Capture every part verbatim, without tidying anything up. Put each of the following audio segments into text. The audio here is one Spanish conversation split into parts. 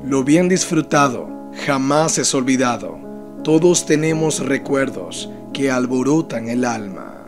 Lo bien disfrutado jamás es olvidado. Todos tenemos recuerdos que alborotan el alma.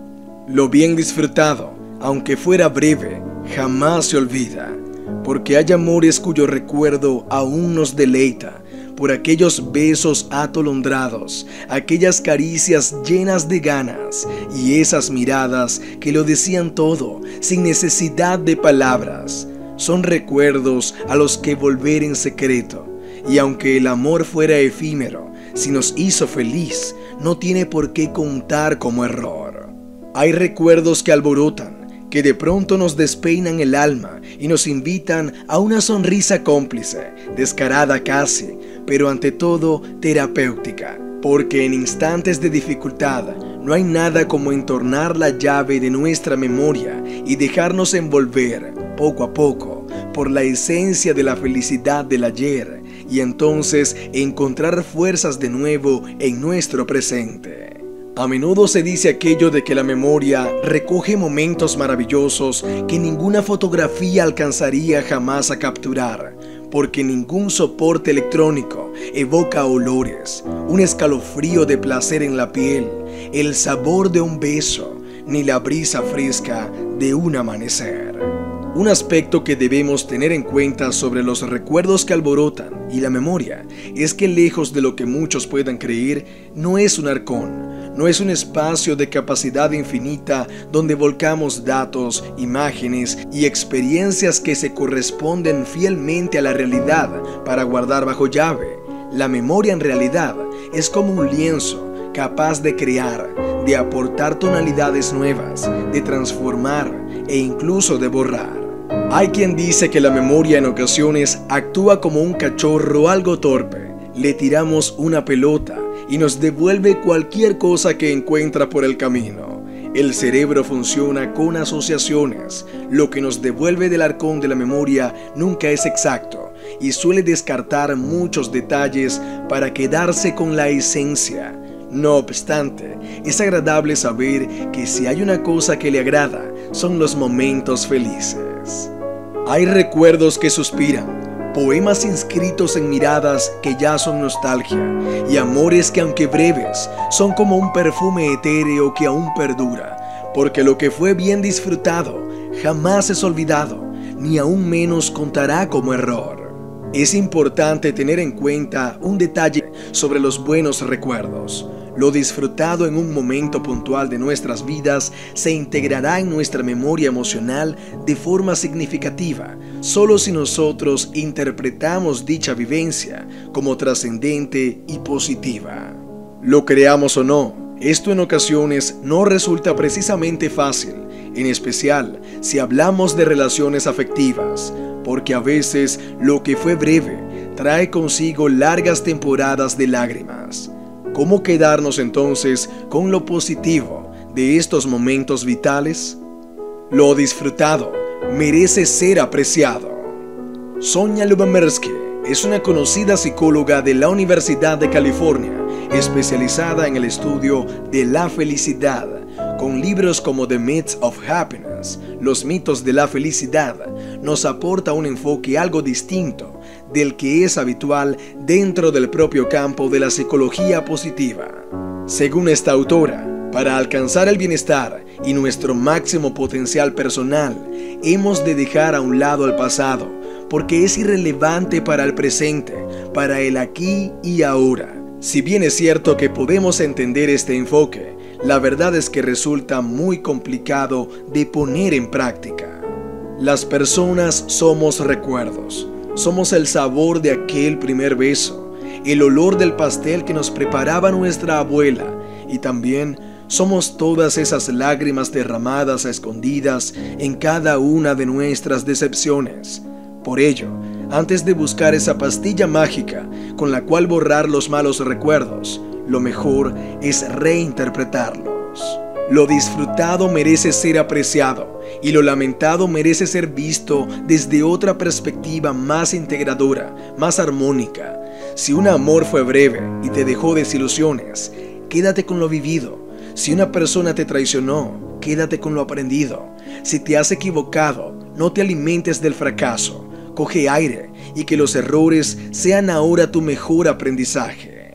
Lo bien disfrutado, aunque fuera breve, jamás se olvida, porque hay amores cuyo recuerdo aún nos deleita, por aquellos besos atolondrados, aquellas caricias llenas de ganas y esas miradas que lo decían todo sin necesidad de palabras. Son recuerdos a los que volver en secreto, y aunque el amor fuera efímero, si nos hizo feliz, no tiene por qué contar como error. Hay recuerdos que alborotan, que de pronto nos despeinan el alma y nos invitan a una sonrisa cómplice, descarada casi, pero ante todo terapéutica, porque en instantes de dificultad no hay nada como entornar la llave de nuestra memoria y dejarnos envolver poco a poco por la esencia de la felicidad del ayer y entonces encontrar fuerzas de nuevo en nuestro presente. A menudo se dice aquello de que la memoria recoge momentos maravillosos que ninguna fotografía alcanzaría jamás a capturar, porque ningún soporte electrónico evoca olores, un escalofrío de placer en la piel, el sabor de un beso, ni la brisa fresca de un amanecer. Un aspecto que debemos tener en cuenta sobre los recuerdos que alborotan y la memoria es que, lejos de lo que muchos puedan creer, no es un arcón, no es un espacio de capacidad infinita donde volcamos datos, imágenes y experiencias que se corresponden fielmente a la realidad para guardar bajo llave. La memoria en realidad es como un lienzo capaz de crear, de aportar tonalidades nuevas, de transformar e incluso de borrar. Hay quien dice que la memoria en ocasiones actúa como un cachorro algo torpe. Le tiramos una pelota y nos devuelve cualquier cosa que encuentra por el camino. El cerebro funciona con asociaciones. Lo que nos devuelve del arcón de la memoria nunca es exacto y suele descartar muchos detalles para quedarse con la esencia. No obstante, es agradable saber que si hay una cosa que le agrada, son los momentos felices. Hay recuerdos que suspiran, poemas inscritos en miradas que ya son nostalgia, y amores que, aunque breves, son como un perfume etéreo que aún perdura, porque lo que fue bien disfrutado jamás es olvidado, ni aún menos contará como error. Es importante tener en cuenta un detalle sobre los buenos recuerdos. Lo disfrutado en un momento puntual de nuestras vidas se integrará en nuestra memoria emocional de forma significativa, solo si nosotros interpretamos dicha vivencia como trascendente y positiva. Lo creamos o no, esto en ocasiones no resulta precisamente fácil, en especial si hablamos de relaciones afectivas, porque a veces lo que fue breve trae consigo largas temporadas de lágrimas. ¿Cómo quedarnos entonces con lo positivo de estos momentos vitales? Lo disfrutado merece ser apreciado. Sonia Lyubomirsky es una conocida psicóloga de la Universidad de California, especializada en el estudio de la felicidad. Con libros como The Myths of Happiness, Los mitos de la felicidad, nos aporta un enfoque algo distinto del que es habitual dentro del propio campo de la psicología positiva. Según esta autora, para alcanzar el bienestar y nuestro máximo potencial personal, hemos de dejar a un lado el pasado, porque es irrelevante para el presente, para el aquí y ahora. Si bien es cierto que podemos entender este enfoque, la verdad es que resulta muy complicado de poner en práctica. Las personas somos recuerdos, somos el sabor de aquel primer beso, el olor del pastel que nos preparaba nuestra abuela, y también somos todas esas lágrimas derramadas a escondidas en cada una de nuestras decepciones. Por ello, antes de buscar esa pastilla mágica con la cual borrar los malos recuerdos, lo mejor es reinterpretarlos. Lo disfrutado merece ser apreciado y lo lamentado merece ser visto desde otra perspectiva más integradora, más armónica. Si un amor fue breve y te dejó desilusiones, quédate con lo vivido. Si una persona te traicionó, quédate con lo aprendido. Si te has equivocado, no te alimentes del fracaso. coge aire y que los errores sean ahora tu mejor aprendizaje.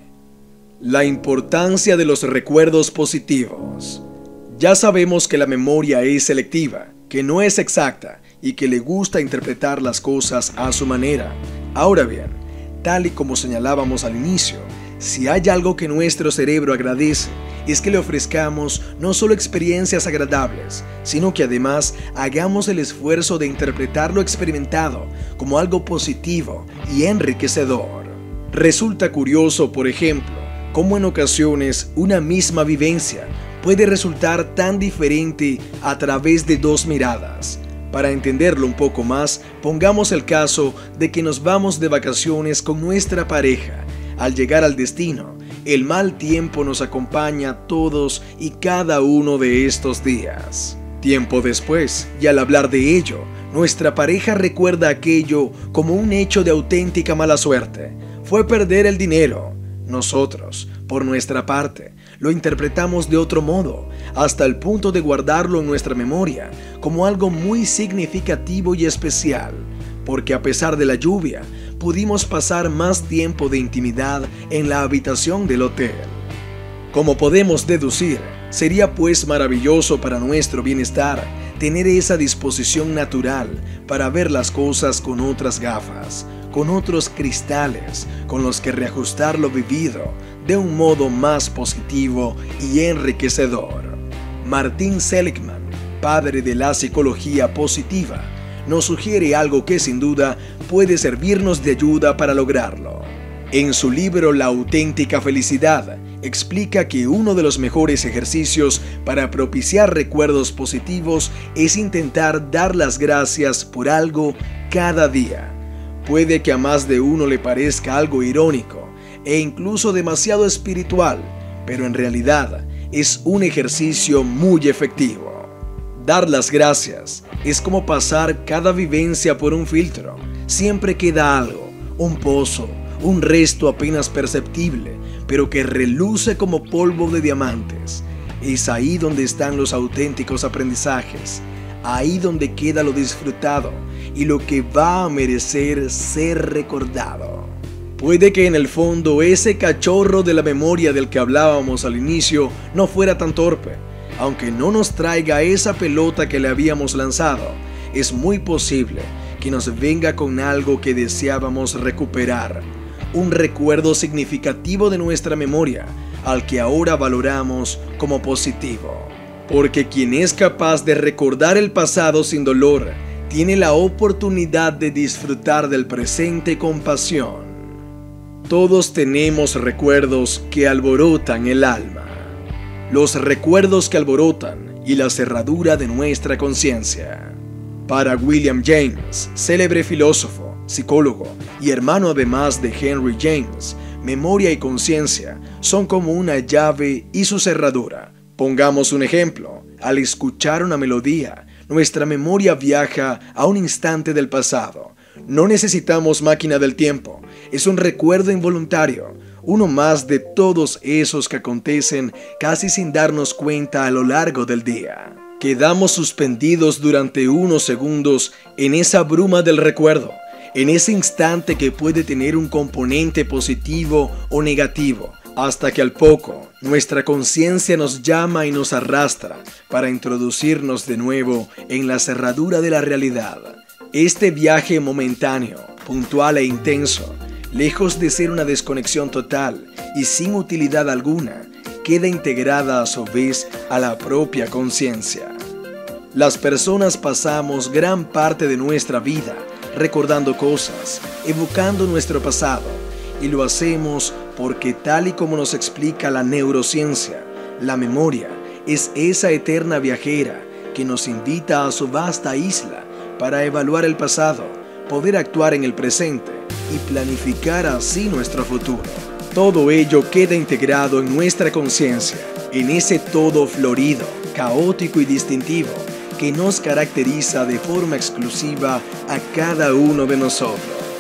La importancia de los recuerdos positivos. Ya sabemos que la memoria es selectiva, que no es exacta y que le gusta interpretar las cosas a su manera. Ahora bien, tal y como señalábamos al inicio, si hay algo que nuestro cerebro agradece, es que le ofrezcamos no solo experiencias agradables, sino que además hagamos el esfuerzo de interpretar lo experimentado como algo positivo y enriquecedor. Resulta curioso, por ejemplo, cómo en ocasiones una misma vivencia puede resultar tan diferente a través de dos miradas. Para entenderlo un poco más, pongamos el caso de que nos vamos de vacaciones con nuestra pareja. Al llegar al destino, el mal tiempo nos acompaña todos y cada uno de estos días. Tiempo después, y al hablar de ello, nuestra pareja recuerda aquello como un hecho de auténtica mala suerte. Fue perder el dinero. Nosotros, por nuestra parte, lo interpretamos de otro modo, hasta el punto de guardarlo en nuestra memoria como algo muy significativo y especial, porque a pesar de la lluvia, pudimos pasar más tiempo de intimidad en la habitación del hotel. Como podemos deducir, sería pues maravilloso para nuestro bienestar tener esa disposición natural para ver las cosas con otras gafas, con otros cristales con los que reajustar lo vivido de un modo más positivo y enriquecedor. Martin Seligman, padre de la psicología positiva, nos sugiere algo que sin duda puede servirnos de ayuda para lograrlo. En su libro La auténtica felicidad, explica que uno de los mejores ejercicios para propiciar recuerdos positivos es intentar dar las gracias por algo cada día. Puede que a más de uno le parezca algo irónico e incluso demasiado espiritual, pero en realidad es un ejercicio muy efectivo. Dar las gracias es como pasar cada vivencia por un filtro. Siempre queda algo, un pozo, un resto apenas perceptible, pero que reluce como polvo de diamantes. Es ahí donde están los auténticos aprendizajes, ahí donde queda lo disfrutado y lo que va a merecer ser recordado. Puede que en el fondo ese cachorro de la memoria del que hablábamos al inicio no fuera tan torpe. Aunque no nos traiga esa pelota que le habíamos lanzado, es muy posible que nos venga con algo que deseábamos recuperar, un recuerdo significativo de nuestra memoria, al que ahora valoramos como positivo. Porque quien es capaz de recordar el pasado sin dolor, tiene la oportunidad de disfrutar del presente con pasión. Todos tenemos recuerdos que alborotan el alma. Los recuerdos que alborotan y la cerradura de nuestra conciencia. Para William James, célebre filósofo, psicólogo y hermano además de Henry James, memoria y conciencia son como una llave y su cerradura. Pongamos un ejemplo. Al escuchar una melodía, nuestra memoria viaja a un instante del pasado. No necesitamos máquina del tiempo, es un recuerdo involuntario, uno más de todos esos que acontecen casi sin darnos cuenta a lo largo del día. Quedamos suspendidos durante unos segundos en esa bruma del recuerdo, en ese instante que puede tener un componente positivo o negativo, hasta que al poco nuestra conciencia nos llama y nos arrastra para introducirnos de nuevo en la cerradura de la realidad. Este viaje momentáneo, puntual e intenso, lejos de ser una desconexión total y sin utilidad alguna, queda integrada a su vez a la propia conciencia. Las personas pasamos gran parte de nuestra vida recordando cosas, evocando nuestro pasado, y lo hacemos porque tal y como nos explica la neurociencia, la memoria es esa eterna viajera que nos invita a su vasta isla para evaluar el pasado, poder actuar en el presente y planificar así nuestro futuro. Todo ello queda integrado en nuestra conciencia, en ese todo florido, caótico y distintivo que nos caracteriza de forma exclusiva a cada uno de nosotros.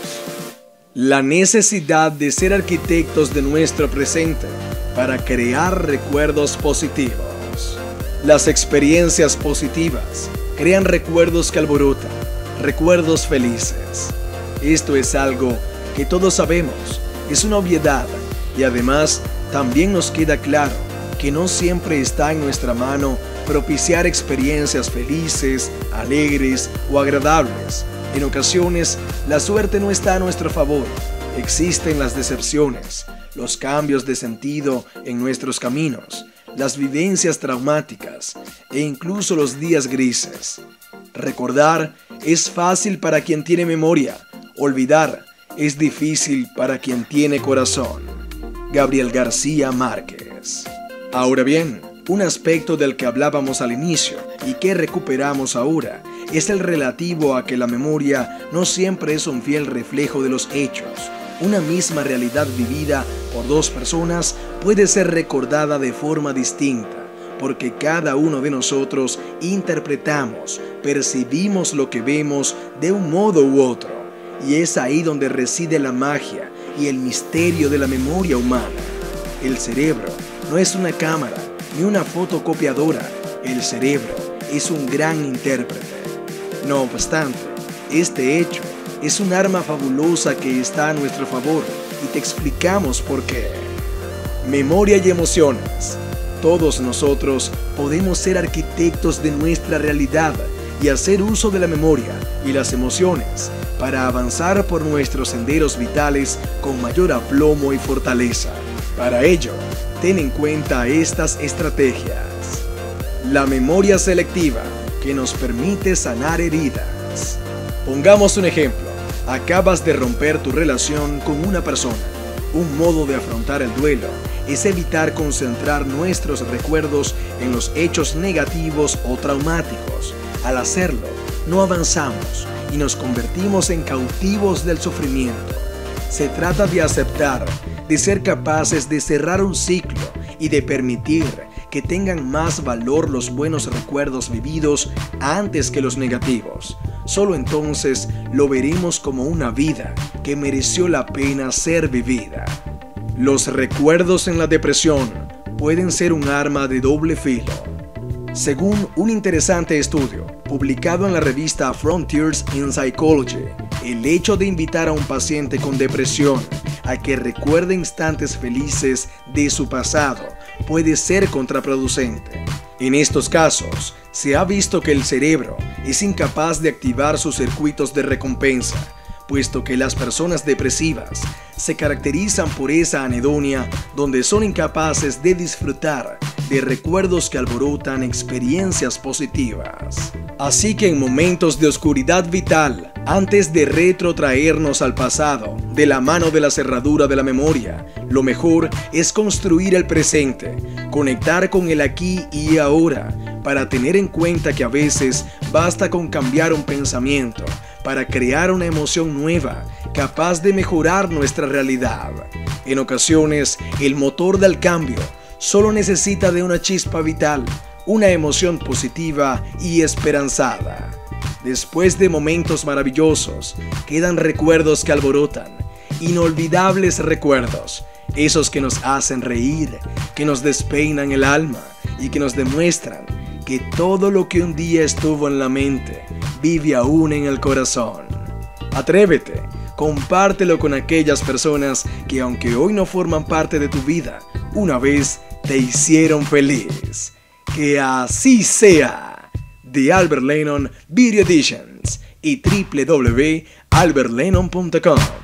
La necesidad de ser arquitectos de nuestro presente para crear recuerdos positivos. Las experiencias positivas crean recuerdos que alborotan, recuerdos felices. Esto es algo que todos sabemos, es una obviedad, y además también nos queda claro que no siempre está en nuestra mano propiciar experiencias felices, alegres o agradables. En ocasiones, la suerte no está a nuestro favor. Existen las decepciones, los cambios de sentido en nuestros caminos, las vivencias traumáticas e incluso los días grises. Recordar es fácil para quien tiene memoria, olvidar es difícil para quien tiene corazón. Gabriel García Márquez. Ahora bien, un aspecto del que hablábamos al inicio y que recuperamos ahora es el relativo a que la memoria no siempre es un fiel reflejo de los hechos. Una misma realidad vivida por dos personas puede ser recordada de forma distinta, porque cada uno de nosotros interpretamos, percibimos lo que vemos de un modo u otro, y es ahí donde reside la magia y el misterio de la memoria humana. El cerebro no es una cámara ni una fotocopiadora, el cerebro es un gran intérprete. No obstante, este hecho es un arma fabulosa que está a nuestro favor y te explicamos por qué. Memoria y emociones. Todos nosotros podemos ser arquitectos de nuestra realidad y hacer uso de la memoria y las emociones para avanzar por nuestros senderos vitales con mayor aplomo y fortaleza. Para ello, ten en cuenta estas estrategias. La memoria selectiva, que nos permite sanar heridas. Pongamos un ejemplo. Acabas de romper tu relación con una persona. Un modo de afrontar el duelo es evitar concentrar nuestros recuerdos en los hechos negativos o traumáticos. Al hacerlo, no avanzamos y nos convertimos en cautivos del sufrimiento. Se trata de aceptar, de ser capaces de cerrar un ciclo y de permitir que tengan más valor los buenos recuerdos vividos antes que los negativos. Solo entonces lo veremos como una vida que mereció la pena ser vivida. Los recuerdos en la depresión pueden ser un arma de doble filo. Según un interesante estudio publicado en la revista Frontiers in Psychology, el hecho de invitar a un paciente con depresión a que recuerde instantes felices de su pasado puede ser contraproducente. En estos casos, se ha visto que el cerebro es incapaz de activar sus circuitos de recompensa, puesto que las personas depresivas se caracterizan por esa anedonia donde son incapaces de disfrutar de recuerdos que alborotan experiencias positivas. Así que en momentos de oscuridad vital, antes de retrotraernos al pasado, de la mano de la cerradura de la memoria, lo mejor es construir el presente, conectar con el aquí y ahora, para tener en cuenta que a veces basta con cambiar un pensamiento para crear una emoción nueva, capaz de mejorar nuestra realidad. En ocasiones, el motor del cambio solo necesita de una chispa vital, una emoción positiva y esperanzada. Después de momentos maravillosos, quedan recuerdos que alborotan, inolvidables recuerdos, esos que nos hacen reír, que nos despeinan el alma y que nos demuestran que todo lo que un día estuvo en la mente vive aún en el corazón. Atrévete, compártelo con aquellas personas que, aunque hoy no forman parte de tu vida, una vez te hicieron feliz. Que así sea. The Albert Lennon Video Editions y w w w punto albert lennon punto com.